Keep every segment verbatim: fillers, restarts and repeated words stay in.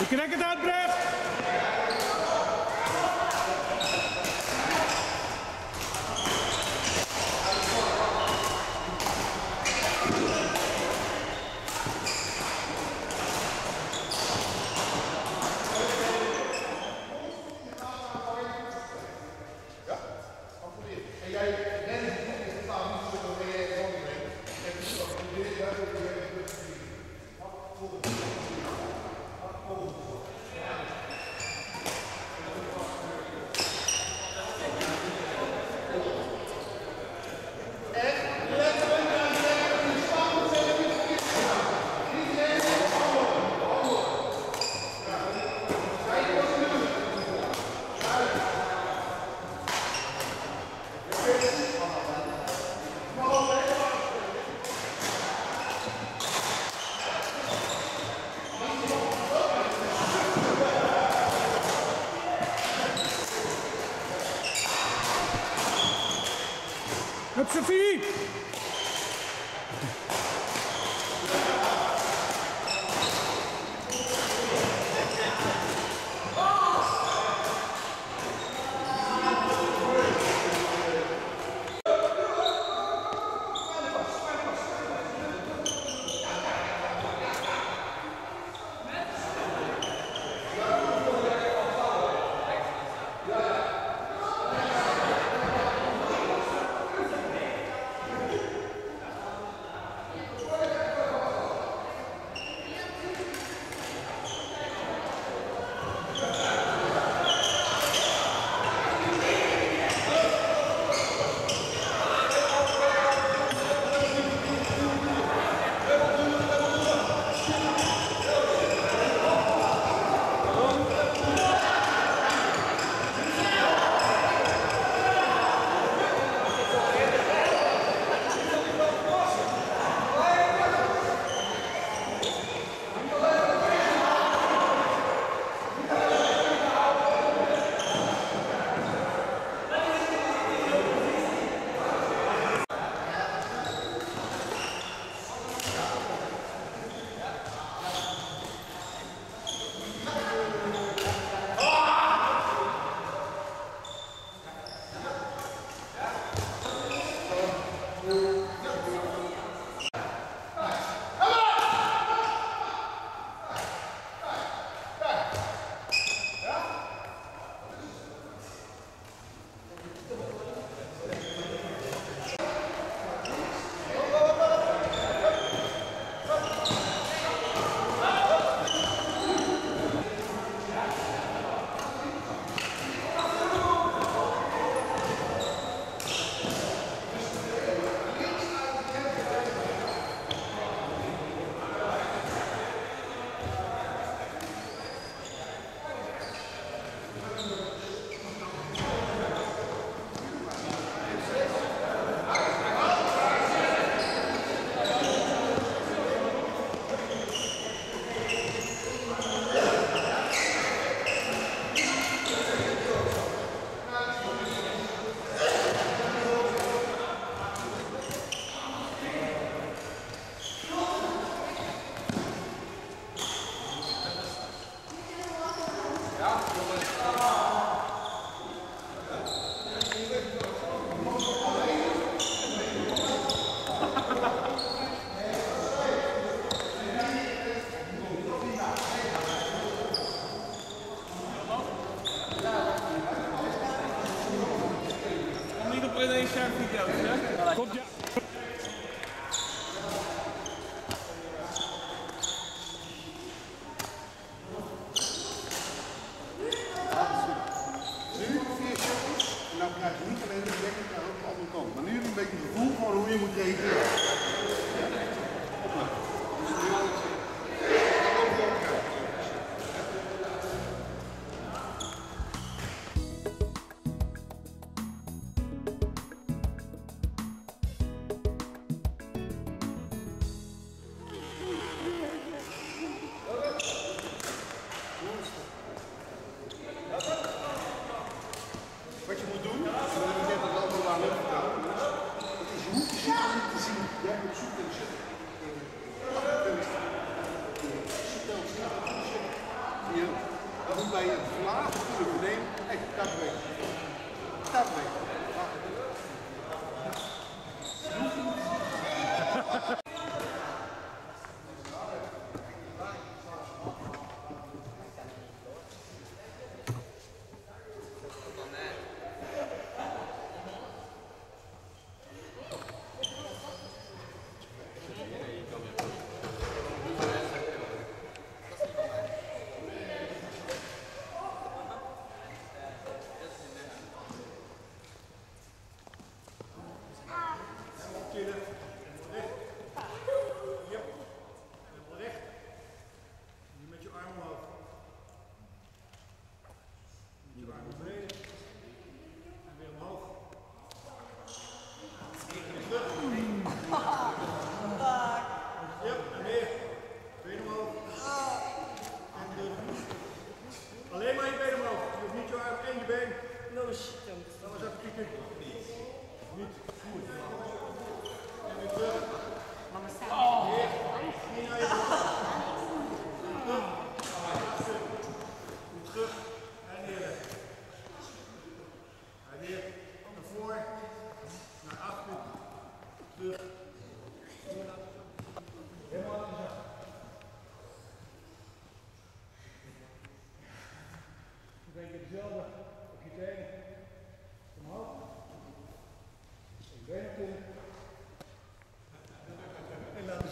Kijk het uit, Brett! Hup, Sophie!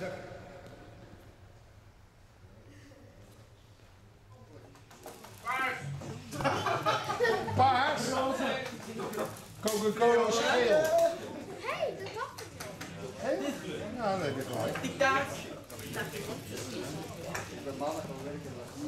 zak. Paars. Paars. Coca-Cola is geel. Hé, dat dacht ik nog. Hé? Ja, dat heb je gelijk. Dictaat. Bij maandag gaan werken.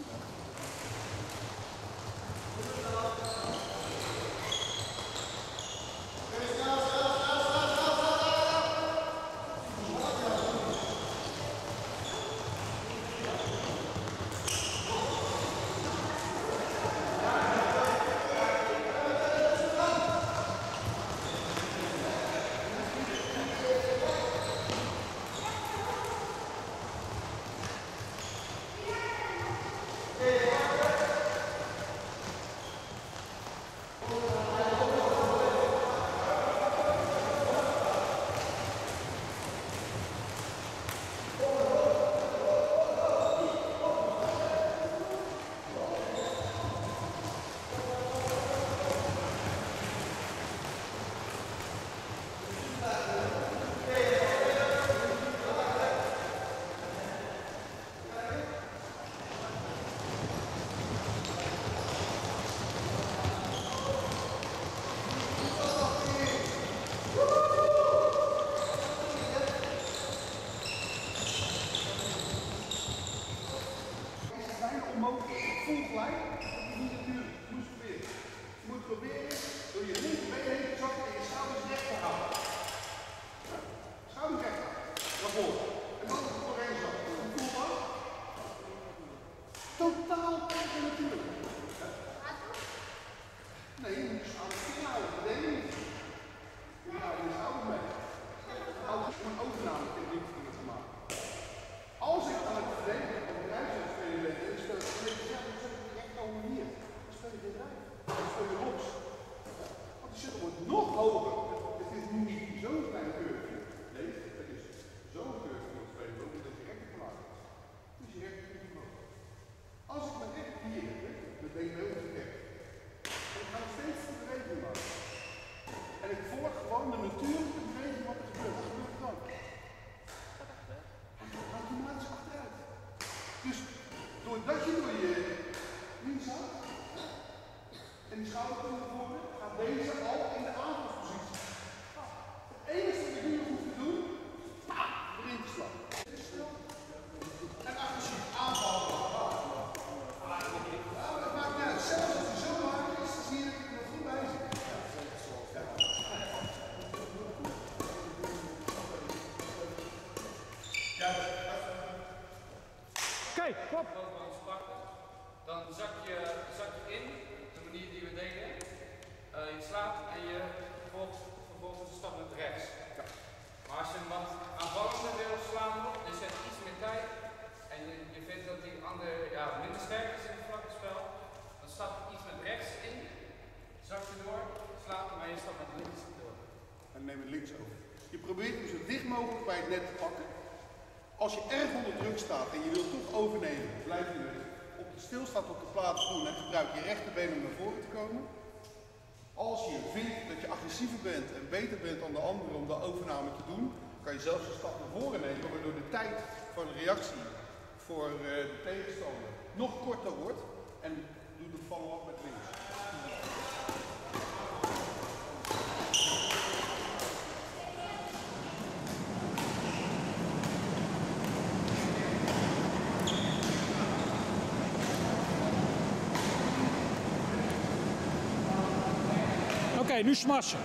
Voel gelijk, niet natuurlijk, je moet proberen. Je moet proberen door je linkerbeen heen te zakken en je schouders recht te houden. Schouders recht houden, naar voren. En dan doorheen zakken. Voel maar. Totaal tegen natuurlijk. Nee, je moet je schouders stil houden, dat deed je niet. Je houdt je schouders mee. Om een overname techniek te maken. Als ik aan het verdedigen op de reis zou spelen, dan speel ik direct over hier. Dan speel ik dit rijf. Dan speel je los. Want die shuttle wordt nog hoger. Het is nu niet zo'n klein curve. Nee, het is zo'n curve die we spelen, ook dat je rechter gemaakt is. Dus je rechter niet omhoog. Als ik mijn rechter hier heb, dan ben ik heel verkeerd. En ik ga nog steeds de beweging maken. En ik volg gewoon de natuurlijke beweging wat er gebeurt. Wat gebeurt er dan? Automatisch achteruit. Dus doordat je door je links houdt en die schouder komt naar voren, gaat deze al in de aanvalspositie. Het enige wat je nu hoeft te doen, pa, erin te slaan. En agressief aanvallen. Nou, dat maakt niet uit. Zelfs als hij zo hard is, dan zie je dat je er goed bij zit. Kijk, kop. Dan zak je, zak je in, de manier die we deden. Uh, je slaat en je vervolgens, vervolgens een stap naar rechts. Ja. Maar als je hem wat aanvallender wil slaan, dus je hebt iets meer tijd en je, je vindt dat die ander ja, minder sterk is in het vlakke spel, dan stap je iets met rechts in, zak je door, slaat hem en je stapt met links door. En neem het links over. Je probeert hem zo dicht mogelijk bij het net te pakken. Als je erg onder druk staat en je wilt toch overnemen, blijf je op de stilstaat op de plaats doen en gebruik je rechterbeen om naar voren te komen. Als je vindt dat je agressiever bent en beter bent dan de anderen om de overname te doen, kan je zelfs een stap naar voren nemen, waardoor de tijd van reactie voor de tegenstander nog korter wordt en doe de follow-up met links. Oké, okay, nu smashen.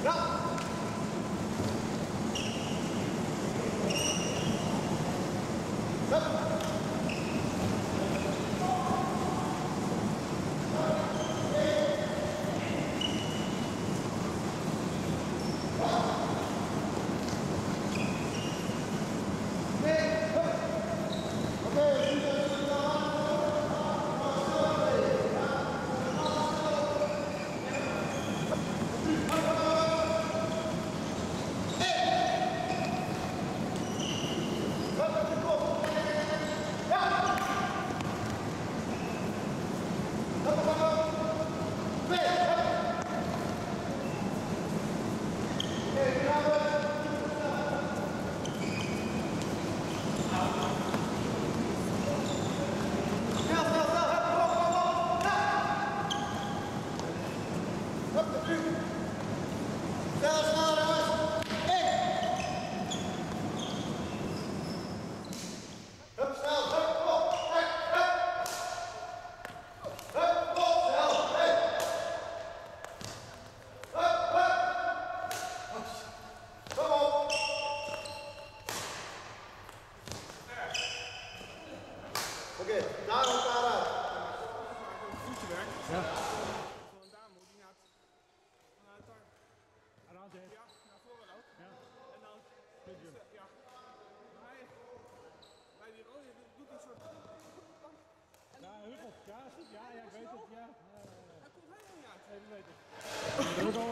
Oké, daar ook daaruit. Voetje werk. Ja. Gewoon daar moet hij naar het, naar het daar. Aan de hand, hè? Ja, naar voren ook. Ja. En dan, Good jump. ja. Maar hij, bij die rode doet doet een soort. Ja, huppel. Ja, zie- ja, ja, ik weet het. Ja. Ja, ja, ja. Hij komt helemaal niet uit. Nee, dat weet ik.